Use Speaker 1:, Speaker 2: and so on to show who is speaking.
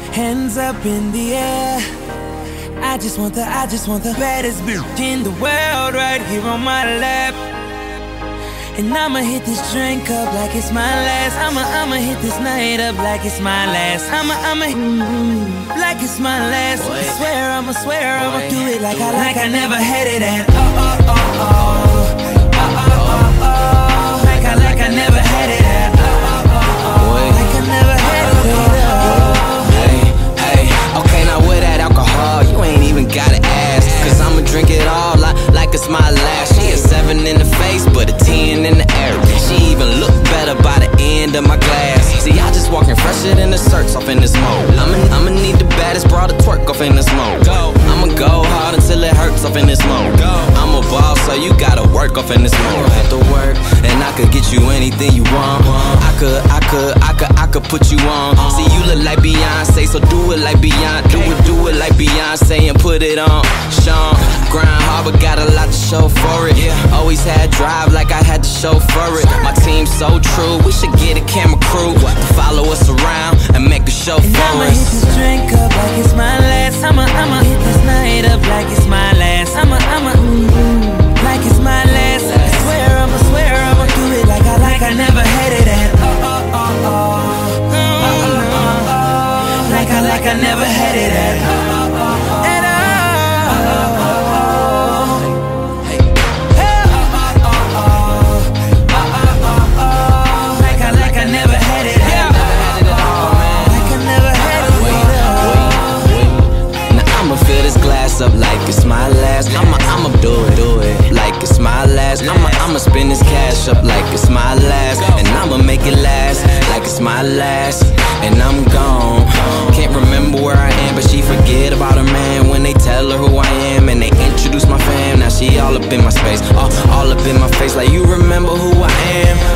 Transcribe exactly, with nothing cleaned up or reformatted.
Speaker 1: Hands up in the air. I just want the, I just want the baddest bitch in the world right here on my lap. And I'ma hit this drink up like it's my last. I'ma, I'ma hit this night up like it's my last. I'ma, I'ma, mm, like it's my last. I swear, I'ma swear, I'ma do it like I, like I never had it at. Oh, oh, oh, oh, oh, oh, oh, oh. Like I, like I never had it at. Oh, oh, oh, oh. Like I never had it at.
Speaker 2: Hey, hey, okay, now with that alcohol, you ain't even gotta ask. Cause I'ma drink it all like, like it's my last. She a seven in the face, but a ten in the air. She even look better by the end of my glass. See, I just walking fresher than the shirts off in this mode. I'ma, I'ma need the baddest bra to twerk off in this mode. I'ma go hard until it hurts off in this mode. I'm a boss, so you gotta work off in this mode. Have to work, and I could get you anything you want. I could, I could, I could, I could put you on. See, you look like Beyonce, so do it like Beyonce. Do it, do it like Beyonce and put it on. Sean, grind hard, but got a lot to show for it. Always had drive like I had to show for it. My team's so true, we should get a camera crew to follow us around and make a show
Speaker 1: and
Speaker 2: for
Speaker 1: I'ma
Speaker 2: us.
Speaker 1: hit this drink up like it's my last. I'ma, I'ma hit this night up like it's my last. I'ma, I'ma, mm, like it's my last. I swear, I'ma swear, I'ma do it like I, like I never had it at. Oh, oh, oh, oh, oh, oh, oh, oh. Like I, like I never had it at. Oh, oh, oh, oh. At all.
Speaker 2: Up like it's my last. I'ma, I'ma do it, do it like it's my last. I'ma, I'ma spend this cash up like it's my last, and I'ma make it last like it's my last. And I'm gone. Can't remember where I am, but she forget about her man when they tell her who I am and they introduce my fam. Now she all up in my space, all, all up in my face like you remember who I am.